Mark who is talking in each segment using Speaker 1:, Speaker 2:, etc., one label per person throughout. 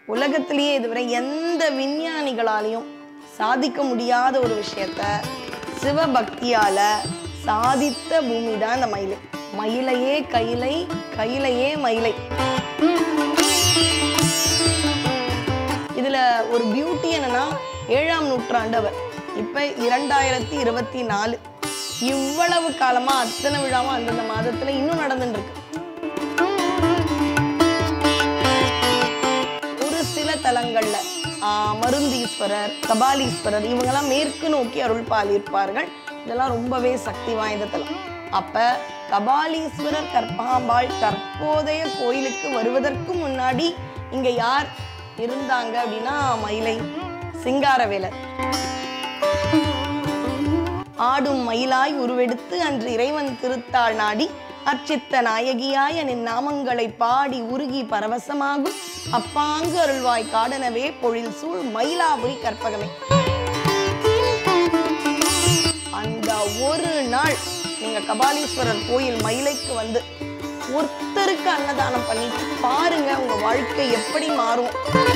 Speaker 1: உலகத்திலேயே இதுவரை எந்த விஞ்ஞானிகளாலையும் சாதிக்க முடியாத ஒரு விஷயத்த சிவபக்தியால சாதித்த பூமி தான் இந்த மயிலை. மயிலையே கைலை, கைலையே மயிலை. இதுல ஒரு பியூட்டி என்னன்னா 7ஆம் நூற்றாண்டு அவர். இப்ப 2024 இவ்வளவு காலமா அத்தனை விழாவும் அந்தந்த மாதத்துல இன்னும் நடந்துட்டு இருக்கு. ஒரு சில தலங்கள்ல மருந்தீஸ்வரர், கபாலீஸ்வரர் இவங்கெல்லாம் மேற்கு நோக்கி அருள் பாலியிருப்பார்கள். இதெல்லாம் ரொம்பவே சக்தி வாய்ந்த தலம். அப்ப கபாலீஸ்வரர் கற்பகாம்பாள் தற்போதைய கோயிலுக்கு வருவதற்கு முன்னாடி இங்க யார் இருந்தாங்க அப்படின்னா மயிலை சிங்காரவேலர். ஆடும் மயிலாய் உருவெடுத்து அன்று இறைவன் திருத்தாள் நாடி அர்ச்சித்த நாயகியாய நின் நாமங்களை பாடி உருகி பரவசமாகும் அப்பாங்கு அருள்வாய் காடனவே பொழில் சூழ் மயிலாபுரி கற்பகமே. அந்த ஒரு நாள் நீங்க கபாலீஸ்வரர் கோயில் மயிலைக்கு வந்து ஒருத்தருக்கு அன்னதானம் பண்ணிட்டு பாருங்க, உங்க வாழ்க்கை எப்படி மாறும்.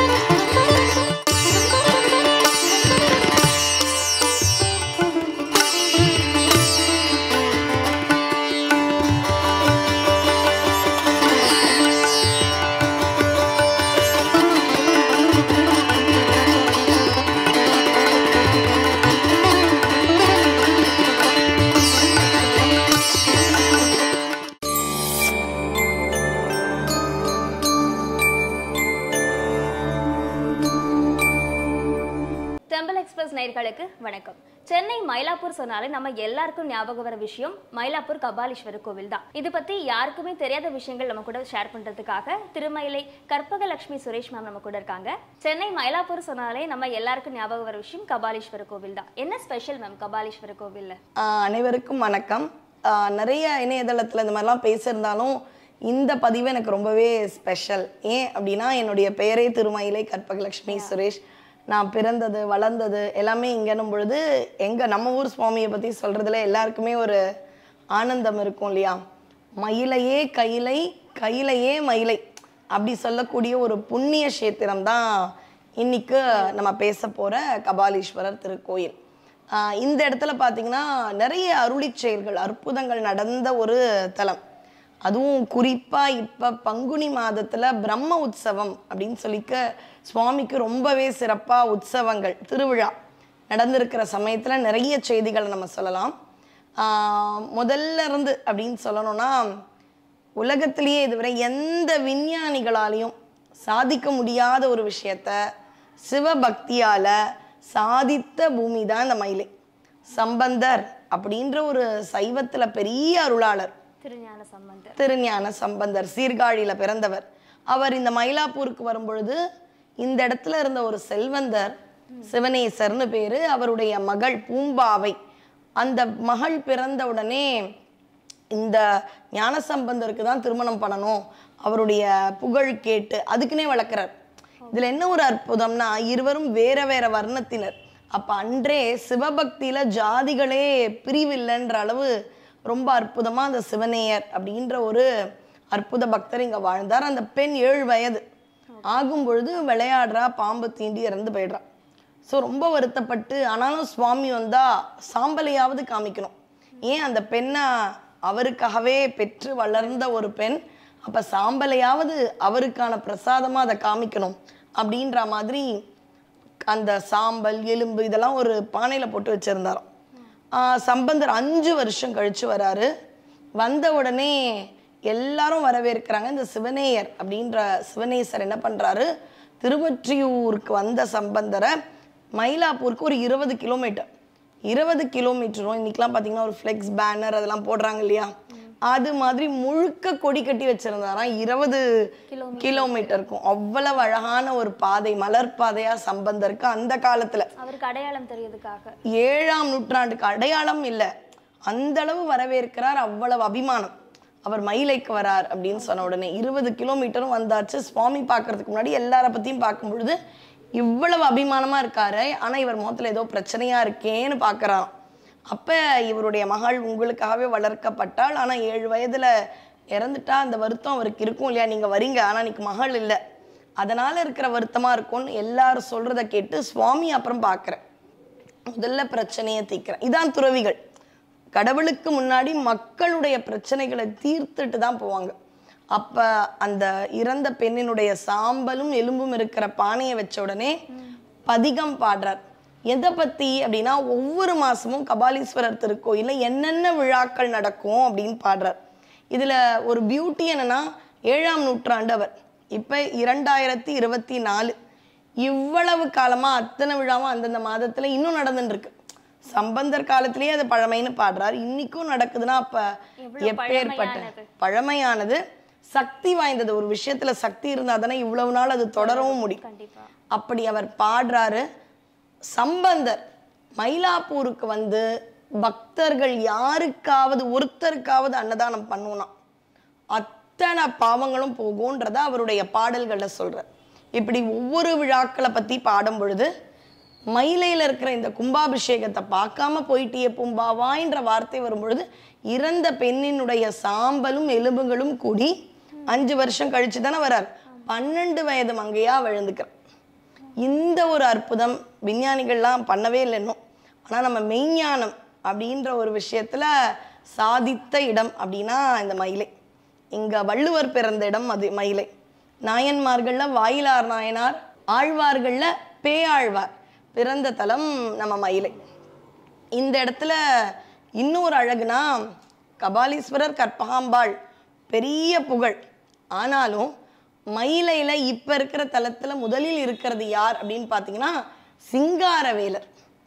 Speaker 2: நேயர்களுக்கு வணக்கம். சென்னை மயிலாப்பூர் சொன்னாலே நம்ம எல்லாருக்கும் ஞாபகம் வர விஷயம் மயிலாப்பூர் கபாலீஸ்வரர் கோவில் தான். இது பத்தி யாருக்குமே தெரியாத விஷயங்கள் நம்ம கூட ஷேர் பண்றதுக்காக திருமயிலை கற்பக லட்சுமி சுரேஷ் மேம் நம்ம கூட இருக்காங்க. சென்னை மயிலாப்பூர் சொன்னாலே நம்ம எல்லாருக்கும் ஞாபகம் வர விஷயம் கபாலீஸ்வரர் கோவில் தான். என்ன ஸ்பெஷல் மேம் கபாலீஸ்வரர் கோவில்ல?
Speaker 1: அனைவருக்கும் வணக்கம். நிறைய இணையதளத்துல இந்த மாதிரிலாம் பேசியிருந்தாலும் இந்த பதிவு எனக்கு ரொம்பவே ஸ்பெஷல். ஏன் அப்படின்னா என்னுடைய பெயரே திருமயிலை கற்பக லட்சுமி சுரேஷ். நான் பிறந்தது வளர்ந்தது எல்லாமே இங்கன்னும் பொழுது நம்ம ஊர் சுவாமியை பற்றி சொல்கிறதுல எல்லாருக்குமே ஒரு ஆனந்தம் இருக்கும் இல்லையா. மயிலையே கைலை, கைலையே மயிலை அப்படி சொல்லக்கூடிய ஒரு புண்ணிய கஷேத்திரம் தான் இன்னைக்கு நம்ம பேச போகிற கபாலீஸ்வரர் திருக்கோயில். இந்த இடத்துல பார்த்தீங்கன்னா நிறைய அருளி செயல்கள் அற்புதங்கள் நடந்த ஒரு தலம். அதுவும் குறிப்பாக இப்போ பங்குனி மாதத்தில் பிரம்ம உற்சவம் அப்படின்னு சொல்லிக்க சுவாமிக்கு ரொம்பவே சிறப்பாக உற்சவங்கள் திருவிழா நடந்திருக்கிற சமயத்தில் நிறைய செய்திகளை நம்ம சொல்லலாம். முதல்ல இருந்து அப்படின்னு சொல்லணும்னா உலகத்திலேயே இதுவரை எந்த விஞ்ஞானிகளாலையும் சாதிக்க முடியாத ஒரு விஷயத்த சிவபக்தியால் சாதித்த பூமி தான் இந்த மயிலை. சம்பந்தர் அப்படின்ற ஒரு சைவத்தில் பெரிய அருளாளர் திருஞான சம்பந்தர் சீர்காழியில பிறந்தவர். அவர் இந்த மயிலாப்பூருக்கு வரும்பொழுது இந்த இடத்துல இருந்த ஒரு செல்வந்தர் சிவனேசர்னு பேரு, அவருடைய மகள் பூம்பாவை. அந்த மகள் பிறந்த உடனே இந்த ஞான சம்பந்தருக்கு தான் திருமணம் பண்ணணும் அவருடைய புகழ் கேட்டு அதுக்குன்னே வளர்க்கிறார். இதுல என்ன ஒரு அற்புதம்னா இருவரும் வேற வேற வர்ணத்தினர். அப்ப அன்றே சிவபக்தியில ஜாதிகளே பிரிவில்லைன்ற அளவு ரொம்ப அற்புதமா அந்த சிவனேயர் அப்படின்ற ஒரு அற்புத பக்தர் இங்க வாழ்ந்தார். அந்த பெண் 7 வயது ஆகும் பொழுது விளையாடுறா, பாம்பு தீண்டி இறந்து போயிடுறா. ஸோ ரொம்ப வருத்தப்பட்டு ஆனாலும் சுவாமி வந்தா சாம்பலையாவது காமிக்கணும். ஏன் அந்த பெண்ணை அவருக்காகவே பெற்று வளர்ந்த ஒரு பெண், அப்ப சாம்பலையாவது அவருக்கான பிரசாதமா அதை காமிக்கணும் அப்படின்ற மாதிரி அந்த சாம்பல் எலும்பு இதெல்லாம் ஒரு பானையில போட்டு வச்சிருந்தாராம். சம்பந்தர் 5 வருஷம் கழிச்சு வராரு. வந்த உடனே எல்லாரும் வரவேற்கிறாங்க. இந்த சிவனேயர் அப்படின்ற சிவனேசர் என்ன பண்றாரு, திருவொற்றியூருக்கு வந்த சம்பந்தரை மயிலாப்பூருக்கு ஒரு 20 கிலோமீட்டர் 20 கிலோமீட்டரும் இன்னைக்கெல்லாம் பார்த்தீங்கன்னா ஒரு ஃப்ளெக்ஸ் பேனர் அதெல்லாம் போடுறாங்க இல்லையா, அது மாதிரி முழுக்க கொடி கட்டி வச்சிருந்தாராம். 20 கிலோமீட்டருக்கும் அவ்வளவு அழகான ஒரு பாதை, மலர் பாதையா சம்பந்தருக்கு அந்த காலத்துல
Speaker 2: அவருக்கு அடையாளம் தெரியுதுக்காக
Speaker 1: 7ஆம் நூற்றாண்டுக்கு அடையாளம் இல்லை, அந்த அளவு வரவேற்கிறார். அவ்வளவு அபிமானம். அவர் மயிலைக்கு வரார் அப்படின்னு சொன்ன உடனே 20 கிலோமீட்டரும் வந்தாச்சு. சுவாமி பார்க்கறதுக்கு முன்னாடி எல்லார பத்தியும் பார்க்கும் பொழுது இவ்வளவு அபிமானமா இருக்காரு, ஆனா இவர் முகத்துல ஏதோ பிரச்சனையா இருக்கேன்னு பாக்குறாராம். அப்ப இவருடைய மகள் உங்களுக்காகவே வளர்க்கப்பட்டாள், ஆனா 7 வயதுல இறந்துட்டா, அந்த வருத்தம் அவருக்கு இருக்கும் இல்லையா, நீங்க வரீங்க ஆனா இன்னைக்கு மகள் இல்லை அதனால இருக்கிற வருத்தமா இருக்கும்னு எல்லாரும் சொல்றதை கேட்டு சுவாமி அப்புறம் பார்க்குறேன். முதல்ல பிரச்சனையை தீர்க்கிறேன். இதான் துறவிகள். கடவுளுக்கு முன்னாடி மக்களுடைய பிரச்சனைகளை தீர்த்துட்டு தான் போவாங்க. அப்ப அந்த இறந்த பெண்ணினுடைய சாம்பலும் எலும்பும் இருக்கிற பானையை வச்ச உடனே பதிகம் பாடுறார். எதை பத்தி அப்படின்னா, ஒவ்வொரு மாசமும் கபாலீஸ்வரர் திருக்கோயில என்னென்ன விழாக்கள் நடக்கும் அப்படின்னு பாடுறார். இதுல ஒரு பியூட்டி என்னன்னா, 7ஆம் நூற்றாண்டு அவர். இப்ப 2024 இவ்வளவு காலமா அத்தனை விழாவும் அந்தந்த மாதத்துல இன்னும் நடந்துட்டு இருக்கு. சம்பந்தர் காலத்திலேயே அது பழமைன்னு பாடுறாரு, இன்னைக்கும் நடக்குதுன்னா அப்ப எப்பேற்பட்ட பழமையானது, சக்தி வாய்ந்தது. ஒரு விஷயத்துல சக்தி இருந்தா தானே இவ்வளவு நாள் அது தொடரவும் முடியும். அப்படி அவர் பாடுறாரு. சம்பந்தர் மயிலாப்பூருக்கு வந்து பக்தர்கள் யாருக்காவது ஒருத்தருக்காவது அன்னதானம் பண்ணுவோம்னா அத்தனை பாவங்களும் போகும்ன்றத அவருடைய பாடல்கள்ல சொல்றார். இப்படி ஒவ்வொரு விழாக்களை பத்தி பாடும் பொழுது மயிலையில இருக்கிற இந்த கும்பாபிஷேகத்தை பார்க்காம போயிட்டியே பூம்பாவாய்ன்ற வார்த்தை வரும்பொழுது இறந்த பெண்ணினுடைய சாம்பலும் எலும்புகளும் கூடி 5 வருஷம் கழிச்சு தானே வர்றார். 12 வயது மங்கையா விழுந்துக்கிறார். இந்த ஒரு அற்புதம் விஞ்ஞானிகள்லாம் பண்ணவே இல்லை இன்னும். ஆனா நம்ம மெய்ஞானம் அப்படின்ற ஒரு விஷயத்துல சாதித்த இடம் அப்படின்னா இந்த மயிலை. இங்க வள்ளுவர் பிறந்த இடம் அது மயிலை. நாயன்மார்கள்ல வாயிலார் நாயனார், ஆழ்வார்கள்ல பேயாழ்வார் பிறந்த தலம் நம்ம மயிலை. இந்த இடத்துல இன்னொரு அழகுனா, கபாலீஸ்வரர் கற்பகாம்பாள் பெரிய புகழ். ஆனாலும் மயிலையில இப்ப இருக்கிற தலத்துல முதலில் இருக்கிறது யார் அப்படின்னு பாத்தீங்கன்னா சிங்காரவேலர்.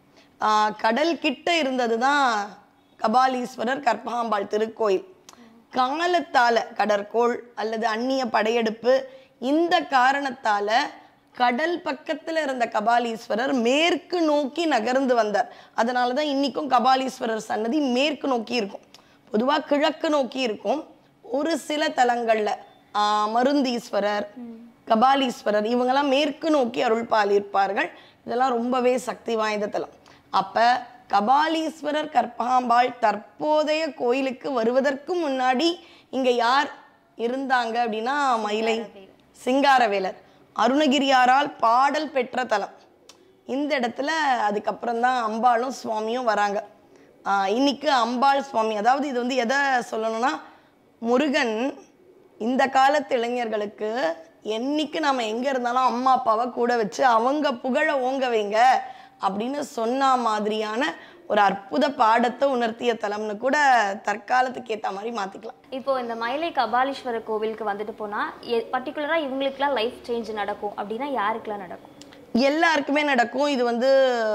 Speaker 1: கடல் கிட்ட இருந்ததுதான் கபாலீஸ்வரர் கற்பகாம்பாள் திருக்கோயில். காலத்தால கடற்கோள் அல்லது அந்நிய படையெடுப்பு இந்த காரணத்தால கடல் பக்கத்துல இருந்த கபாலீஸ்வரர் மேற்கு நோக்கி நகர்ந்து வந்தார். அதனாலதான் இன்னைக்கும் கபாலீஸ்வரர் சன்னதி மேற்கு நோக்கி இருக்கும். பொதுவா கிழக்கு நோக்கி இருக்கும். ஒரு சில தலங்கள்ல மருந்தீஸ்வரர், கபாலீஸ்வரர் இவங்கெல்லாம் மேற்கு நோக்கி அருள் பாலிருப்பார்கள். இதெல்லாம் ரொம்பவே சக்தி வாய்ந்த தலம். அப்ப கபாலீஸ்வரர் கற்பகாம்பாள் தற்போதைய கோயிலுக்கு வருவதற்கு முன்னாடி இங்க யார் இருந்தாங்க அப்படின்னா மயிலை சிங்காரவேலர் அருணகிரியாரால் பாடல் பெற்ற தலம். இந்த இடத்துல அதுக்கப்புறம் தான் அம்பாளும் சுவாமியும் வராங்க. இன்னைக்கு அம்பாள் சுவாமி, அதாவது இது வந்து எதை சொல்லணும்னா, முருகன் இந்த காலத்து இளைஞர்களுக்கு என்னைக்கு நாம எங்க இருந்தாலும் அம்மா அப்பாவை கூட வச்சு அவங்க புகழ ஓங்க வைங்க அப்படின்னு சொன்ன மாதிரியான ஒரு அற்புத பாடத்தை உணர்த்திய தலம்னு கூட தற்காலத்துக்கு ஏற்ற மாதிரி மாத்திக்கலாம்.
Speaker 2: இப்போ இந்த மயிலை கபாலீஸ்வரர் கோவிலுக்கு வந்துட்டு போனா பர்டிகுலரா இவங்களுக்குலாம் லைஃப் சேஞ்ச் நடக்கும் அப்படின்னா யாருக்கெல்லாம் நடக்கும்?
Speaker 1: எல்லாருக்குமே நடக்கும். இது வந்து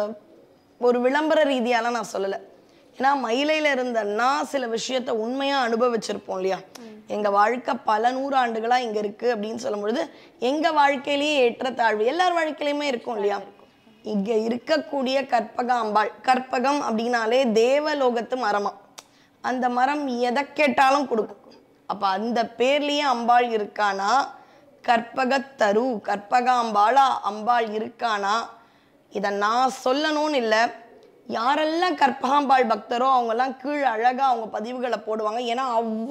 Speaker 1: ஒரு விளம்பர ரீதியாலாம் நான் சொல்லலை. ஏன்னா மயிலையில இருந்தன்னா சில விஷயத்த உண்மையா அனுபவிச்சிருப்போம் இல்லையா. எங்க வாழ்க்கை பல 100 ஆண்டுகளா இங்க இருக்கு அப்படின்னு சொல்லும் பொழுது எங்க வாழ்க்கையிலேயே ஏற்றத்தாழ்வு எல்லார் வாழ்க்கையிலுமே இருக்கும் இல்லையா. இங்க இருக்கக்கூடிய கற்பகாம்பாள், கற்பகம் அப்படின்னாலே தேவலோகத்து மரமா, அந்த மரம் எதை கேட்டாலும் கொடுக்கும். அப்ப அந்த பேர்லயே அம்பாள் இருக்கானா, கற்பகத்தரு கற்பகாம்பாளா அம்பாள் இருக்கானா, இதை நான் சொல்லணும்னு இல்லை. யாரெல்லாம் கற்பகாம்பாள் பக்தரோ அவங்கெல்லாம் கீழே அழகா அவங்க பதிவுகளை போடுவாங்க. ஏன்னா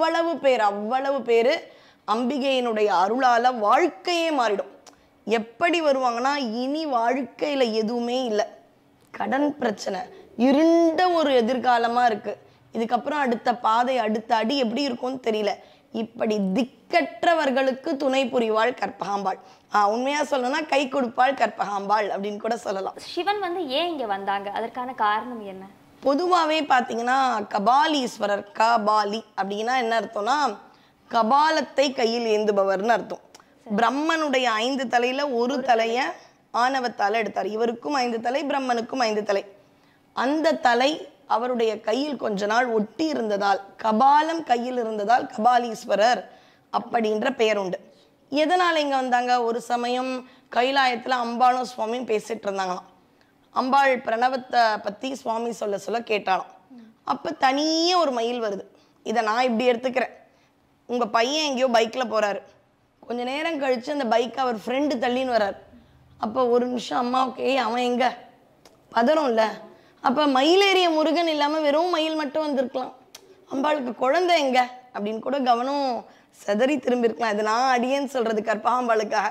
Speaker 1: அவ்வளவு பேர் அம்பிகையினுடைய அருளால வாழ்க்கையே மாறிடும். எப்படி வருவாங்கன்னா, இனி வாழ்க்கையில எதுவுமே இல்லை, கடன் பிரச்சனை, இருண்ட ஒரு எதிர்காலமா இருக்கு, இதுக்கப்புறம் அடுத்த பாதை அடுத்த அடி எப்படி இருக்கும்னு தெரியல, இப்படி திக்கற்றவர்களுக்கு துணை புரிவாள் கற்பகாம்பாள். உண்மையா சொல்லணும்னா கை கொடுப்பாள் கற்பகாம்பாள் அப்படின்னு கூட சொல்லலாம்.
Speaker 2: சிவன் வந்து ஏன் இங்க வந்தாங்க, அதற்கான காரணம் என்ன?
Speaker 1: பொதுவாவே பாத்தீங்கன்னா கபாலீஸ்வரர், கபாலி அப்படின்னா என்ன அர்த்தம்னா கபாலத்தை கையில் ஏந்துபவர்னு அர்த்தம். பிரம்மனுடைய 5 தலையில ஒரு தலைய ஆணவத்தால எடுத்தார். இவருக்கும் 5 தலை, பிரம்மனுக்கும் 5 தலை. அந்த தலை அவருடைய கையில் கொஞ்ச நாள் ஒட்டி இருந்ததால், கபாலம் கையில் இருந்ததால் கபாலீஸ்வரர் அப்படின்ற பெயர் உண்டு. எதனால இங்க வந்தாங்க? ஒரு சமயம் கைலாயத்துல அம்பாளும் சுவாமியும் பேசிட்டு இருந்தாங்களாம். அம்பாள் பிரணவத்தை பத்தி சுவாமி சொல்ல கேட்டாலாம். அப்ப தனியே ஒரு மயில் வருது. இதை நான் இப்படி எடுத்துக்கிறேன். உங்க பையன் எங்கேயோ பைக்ல போறாரு, கொஞ்ச நேரம் கழிச்சு அந்த பைக் அவர் ஃப்ரெண்டு தள்ளின்னு வர்றாரு. அப்போ ஒரு நிமிஷம் அம்மாவுக்கு அவன் எங்க பதறும் இல்ல. அப்ப மயிலேறிய முருகன் இல்லாம வெறும் மயில் மட்டும் வந்திருக்கலாம். அம்பாளுக்கு குழந்தை எங்க அப்படின்னு கூட கவனம் செதறி திரும்பி இருக்கலாம். இது நான் அடியேன்னு சொல்றது கற்பகாம்பாளுக்காக.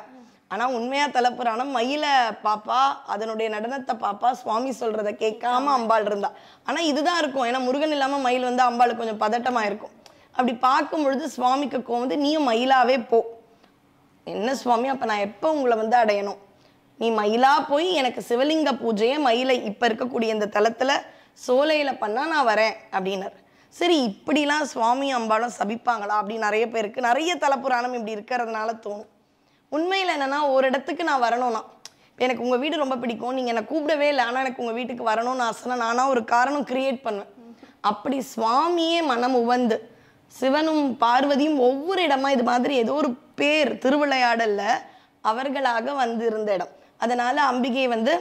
Speaker 1: ஆனால் உண்மையாக தலைப்புராணம் மயிலை பாப்பா, அதனுடைய நடனத்தை பாப்பா, சுவாமி சொல்கிறத கேட்காம அம்பாள் இருந்தா. ஆனால் இதுதான் இருக்கும், ஏன்னா முருகன் இல்லாமல் மயில் வந்து அம்பாளுக்கு கொஞ்சம் பதட்டமாக இருக்கும். அப்படி பார்க்கும் பொழுது சுவாமிக்கு கோவம், நீயும் மயிலாவே போ. என்ன சுவாமி, அப்போ நான் எப்போ உங்களை வந்து அடையணும்? நீ மயிலா போய் எனக்கு சிவலிங்க பூஜையை மயிலை இப்போ இருக்கக்கூடிய இந்த தலத்தில் சோலையில் பண்ணால் நான் வரேன் அப்படின்னார். சரி, இப்படிலாம் சுவாமி அம்பாளும் சபிப்பாங்களா அப்படின்னு நிறைய பேருக்கு நிறைய தலைப்புராணம் இப்படி இருக்கிறதுனால தோணும். உண்மையில் என்னென்னா, ஒரு இடத்துக்கு நான் வரணும்னா, எனக்கு உங்கள் வீடு ரொம்ப பிடிக்கும், நீங்கள் என்னை கூப்பிடவே இல்லை, ஆனால் எனக்கு உங்கள் வீட்டுக்கு வரணும்னு ஆசைனா நானாக ஒரு காரணம் கிரியேட் பண்ணுவேன். அப்படி சுவாமியே மனம் உவந்து சிவனும் பார்வதியும் ஒவ்வொரு இடமா இது மாதிரி ஏதோ ஒரு பேர் திருவிளையாடல்ல அவர்களாக வந்து இருந்த இடம். அதனால அம்பிகை வந்து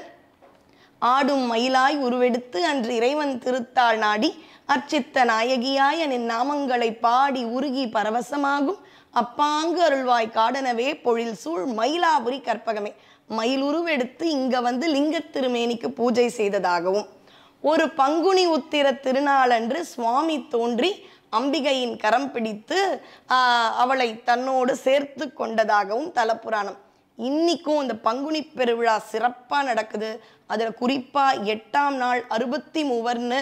Speaker 1: ஆடும் மயிலாய் உருவெடுத்து அன்று இறைவன் திருத்தாள் நாடி அர்ச்சித்த நாயகியாய நின் நாமங்களை பாடி உருகி பரவசமாகும் அப்பாங்கு அருள்வாய் காடனவே பொழில் சூழ் மயிலாபுரி கற்பகமே. மயில் உருவெடுத்து இங்க வந்து லிங்க திருமேனிக்கு பூஜை செய்ததாகவும், ஒரு பங்குனி உத்திர திருநாளன்று சுவாமி தோன்றி அம்பிகையின் கரம் பிடித்து அவளை தன்னோடு சேர்த்து கொண்டதாகவும் தலப்புராணம். இன்னைக்கும் இந்த பங்குனி பெருவிழா சிறப்பாக நடக்குது. அதில் குறிப்பாக 8ஆம் நாள் 63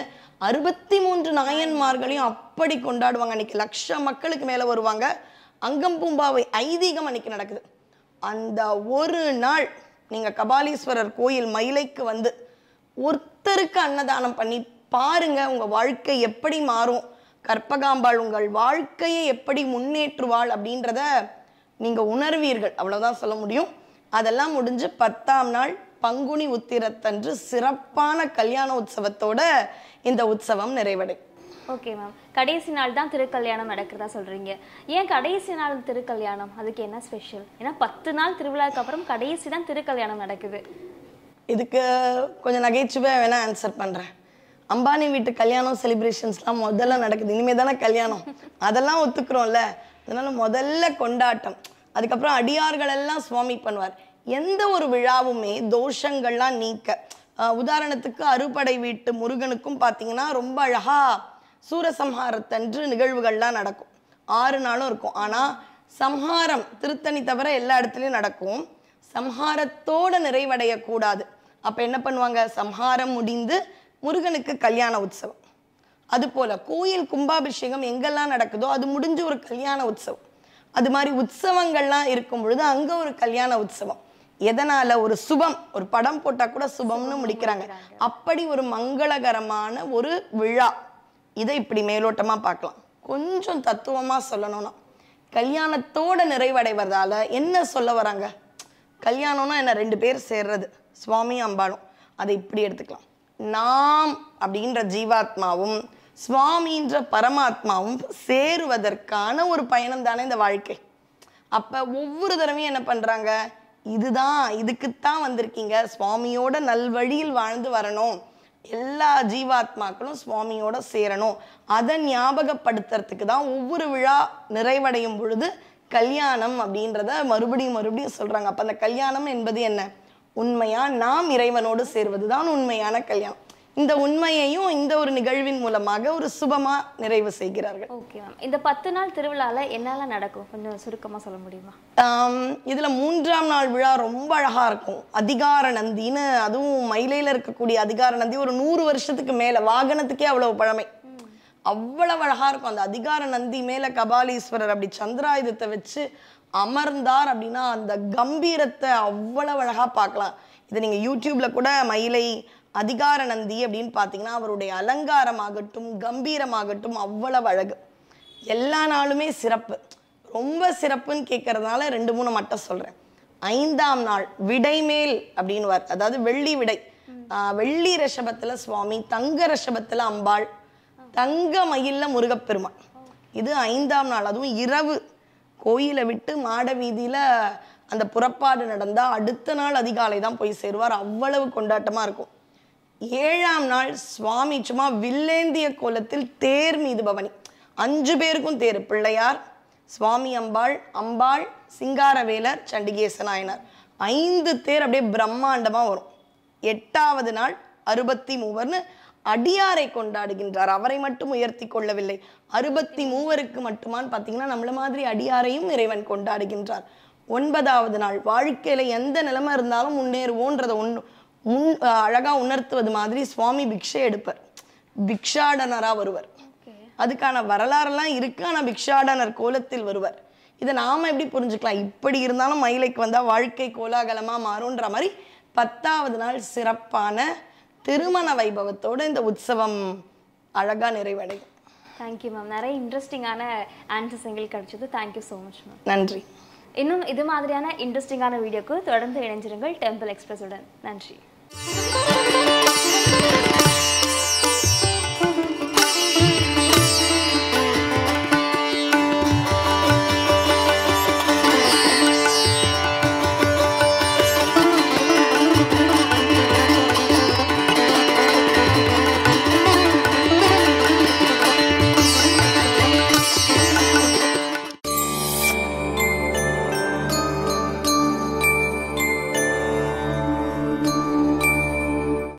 Speaker 1: 63 நாயன்மார்களையும் அப்படி கொண்டாடுவாங்க. அன்னைக்கு லட்சம் மக்களுக்கு மேலே வருவாங்க. அங்கம் பூம்பாவை ஐதீகம் அன்னைக்கு நடக்குது. அந்த ஒரு நாள் நீங்கள் கபாலீஸ்வரர் கோயில் மயிலைக்கு வந்து ஒருத்தருக்கு அன்னதானம் பண்ணி பாருங்க, உங்கள் வாழ்க்கை எப்படி மாறும், கற்பகாம்பாள் உங்கள் வாழ்க்கையை எப்படி முன்னேற்றுவாள் அப்படின்றத நீங்கள் உணர்வீர்கள். அவ்வளோதான் சொல்ல முடியும். அதெல்லாம் முடிஞ்சு 10ஆம் நாள் பங்குனி உத்திரத்தன்று சிறப்பான கல்யாண உற்சவத்தோட இந்த உற்சவம் நிறைவடையும்.
Speaker 2: ஓகே மேம், கடைசி நாள் தான் திருக்கல்யாணம் நடக்கிறதா சொல்றீங்க. ஏன் கடைசி நாள் திருக்கல்யாணம்? அதுக்கு என்ன ஸ்பெஷல்? ஏன்னா 10 நாள் திருவிழாக்கு அப்புறம் கடைசி தான் திருக்கல்யாணம் நடக்குது. இதுக்கு
Speaker 1: கொஞ்சம் நகைச்சுவையாக வேணா ஆன்சர் பண்ணுறேன். அம்பானி வீட்டு கல்யாணம் செலிப்ரேஷன்ஸ்லாம் முதல்ல நடக்குது, இனிமேல் தானே கல்யாணம், அதெல்லாம் ஒத்துக்கிறோம்ல. அதனால முதல்ல கொண்டாட்டம், அதுக்கப்புறம் அடியார்கள் எல்லாம் சுவாமி பண்ணுவார். எந்த ஒரு விழாவுமே தோஷங்கள்லாம் நீக்க, உதாரணத்துக்கு அறுபடை வீட்டு முருகனுக்கும் பார்த்தீங்கன்னா ரொம்ப அழகா சூரசம்ஹாரத்தன்று நிகழ்வுகள்லாம் நடக்கும். 6 நாளும் இருக்கும். ஆனால் சம்ஹாரம் திருத்தணி தவிர எல்லா இடத்துலையும் நடக்கும். சம்ஹாரத்தோடு நிறைவடையக்கூடாது. அப்போ என்ன பண்ணுவாங்க, சம்ஹாரம் முடிந்து முருகனுக்கு கல்யாண உற்சவம். அதுபோல் கோயில் கும்பாபிஷேகம் எங்கெல்லாம் நடக்குதோ அது முடிஞ்சு ஒரு கல்யாண உற்சவம். அது மாதிரி உற்சவங்கள்லாம் இருக்கும் பொழுது அங்கே ஒரு கல்யாண உற்சவம். எதனால, ஒரு சுபம், ஒரு படம் போட்டால் கூட சுபம்னு முடிக்கிறாங்க. அப்படி ஒரு மங்களகரமான ஒரு விழா. இதை இப்படி மேலோட்டமாக பார்க்கலாம். கொஞ்சம் தத்துவமாக சொல்லணும்னா, கல்யாணத்தோட நிறைவடைவதால என்ன சொல்ல வராங்க? கல்யாணம்னா என்ன, 2 பேர் சேர்றது, சுவாமி அம்பாளும். அதை இப்படி எடுத்துக்கலாம். நாம் அப்படின்ற ஜீவாத்மாவும் சுவாமின்ற பரமாத்மாவும் சேருவதற்கான ஒரு பயணம் தானே இந்த வாழ்க்கை. அப்போ ஒவ்வொரு தடவையும் என்ன பண்ணுறாங்க, இதுதான், இதுக்குத்தான் வந்திருக்கீங்க, சுவாமியோட நல்வழியில் வாழ்ந்து வரணும், எல்லா ஜீவாத்மாக்களும் சுவாமியோட சேரணும், அதை ஞாபகப்படுத்துறதுக்கு தான் ஒவ்வொரு விழா நிறைவடையும் பொழுது கல்யாணம் அப்படின்றத மறுபடியும் சொல்கிறாங்க. அப்போ அந்த கல்யாணம் என்பது என்ன, உண்மையா நாம் இறைவனோடு சேர்வதுதான் உண்மையான கல்யாணம். இந்த உண்மையையும் இந்த ஒரு நிகழ்வின் மூலமாக ஒரு சுபமா நிறைவு செய்கிறார்கள்.
Speaker 2: ஓகே மேம், இந்த 10 நாள் திருவிழால என்னெல்லாம் நடக்கும் கொஞ்சம் சுருக்கமா சொல்ல முடியுமா?
Speaker 1: இதுல 3ஆம் நாள் விழா ரொம்ப அழகா இருக்கும். அதிகார நந்தின்னு, அதுவும் மயிலையில இருக்கக்கூடிய அதிகார நந்தி ஒரு 100 வருஷத்துக்கு மேல, வாகனத்துக்கே அவ்வளவு பழமை, அவ்வளவு அழகா இருக்கும். அந்த அதிகார நந்தி மேல கபாலீஸ்வரர் அப்படி சந்திராயுதத்தை வச்சு அமர்ந்தார் அப்படின்னா அந்த கம்பீரத்தை அவ்வளவு அழகா பார்க்கலாம். இதை நீங்க யூடியூப்ல கூட மயிலை அதிகார நந்தி அப்படின்னு பார்த்தீங்கன்னா அவருடைய அலங்காரமாகட்டும் கம்பீரமாகட்டும் அவ்வளவு அழகு. எல்லா நாளுமே சிறப்பு. ரொம்ப சிறப்புன்னு கேட்கறதுனால 2-3 மட்டும் சொல்றேன். 5ஆம் நாள் விடைமேல் அப்படின்னு, அதாவது வெள்ளி விடை, வெள்ளி ரிஷபத்துல சுவாமி, தங்க ரிஷபத்துல அம்பாள், தங்க மயில்ல முருகப்பெருமான். இது 5ஆம் நாள். அதுவும் இரவு கோயிலை விட்டு மாட வீதியில அந்த புறப்பாடு நடந்தா அடுத்த நாள் அதிகாலை தான் போய் சேருவார். அவ்வளவு கொண்டாட்டமா இருக்கும். 7ஆம் நாள் சுவாமி சும்மா வில்லேந்திய கோலத்தில் தேர் மீது பவனி, 5 பேருக்கும் தேர், பிள்ளையார், சுவாமி அம்பாள், அம்பாள், சிங்காரவேலர், சண்டிகேச நாயனார், 5 தேர் அப்படியே பிரம்மாண்டமா வரும். 8ஆவது நாள் 63 அடியாரை கொண்டாடுகின்றார். அவரை மட்டும் உயர்த்தி கொள்ளவில்லை, 63 மட்டுமான்னு பார்த்தீங்கன்னா நம்மள மாதிரி அடியாரையும் இறைவன் கொண்டாடுகின்றார். 9வது நாள் வாழ்க்கையில எந்த நிலைமை இருந்தாலும் முன்னேறுவோன்றத அழகா உணர்த்துவது மாதிரி சுவாமி பிக்ஷை எடுப்பார், பிக்ஷாடனரா வருவர். அதுக்கான வரலாறுலாம் இருக்கு. ஆனா பிக்ஷாடனர் கோலத்தில் வருவர். இதை நாம எப்படி புரிஞ்சுக்கலாம்? இப்படி இருந்தாலும் மயிலைக்கு வந்தா வாழ்க்கை கோலாகலமா மாறும்ன்ற மாதிரி 10வது நாள் சிறப்பான திருமண வைபவத்தோட இந்த உற்சவம் அழகா நிறைவடையும்.
Speaker 2: Thank you ma'am. நிறைய இன்ட்ரெஸ்டிங்கான ஆன்சர்ஸ் எங்களுக்கு கிடைச்சது. Thank you so much ma'am.
Speaker 1: நன்றி.
Speaker 2: இன்னும் இது மாதிரியான இன்ட்ரெஸ்டிங்கான வீடியோக்கு தொடர்ந்து இணைஞ்சிருங்கள் டெம்பிள் எக்ஸ்பிரஸ் உடன். நன்றி.